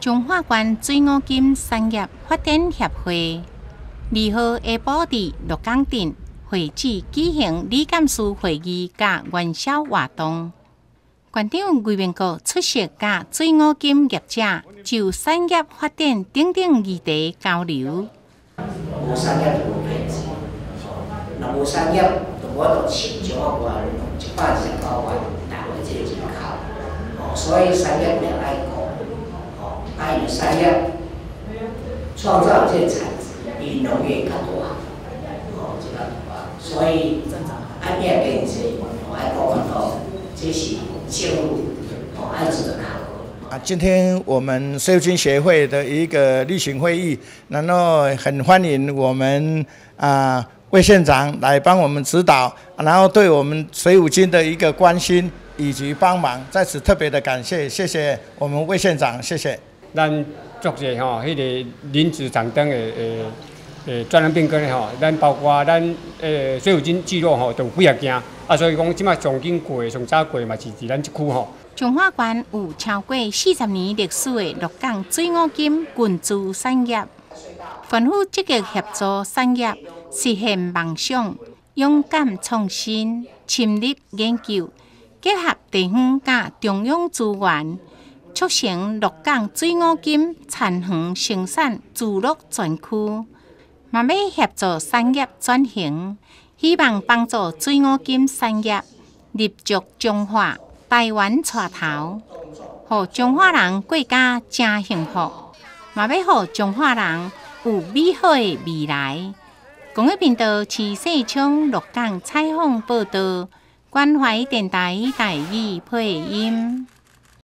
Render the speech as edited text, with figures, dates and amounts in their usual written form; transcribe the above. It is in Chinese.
中华县水五金产业发展协会2号下晡伫鹿港镇会址举行理监事会议甲元宵活动。县长魏明国出席甲水五金业者就产业发展等等议题交流。 无产业就无品质，若无产业，就无得像中华县129万大会这人口，所以产业要爱顾。因为产业创造这产值比农业较大，所以爱变经济，爱顾源头，这是政府爱做的考虑。 今天我们水务金协会的一个例行会议，然后很欢迎我们魏县长来帮我们指导，然后对我们水务金的一个关心以及帮忙，在此特别的感谢，谢谢我们魏县长，谢谢。 咱作者迄个林子长灯的专栏变更吼，咱包括咱水务金记录吼，都有几啊件所以讲即马上紧过、上早过嘛，是伫咱即区吼。 中华县有超过40年历史的鹿港水五金群资产业，政府积极协助产业实现梦想，勇敢创新，深入研究，结合地方甲中央资源。促成鹿港水五金产房生产自乐全区，嘛要协助产业转型，希望帮助水五金产业立足中华、台湾带头，互中华人过家真幸福，嘛要互中华人有美好的未来。公益频道市细昌鹿港采访报道，关怀电台台语配音。